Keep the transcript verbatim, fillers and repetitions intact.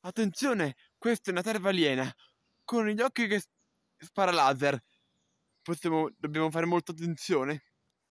Attenzione, questa è una tarva aliena con gli occhi che s- spara laser. Possiamo, dobbiamo fare molta attenzione.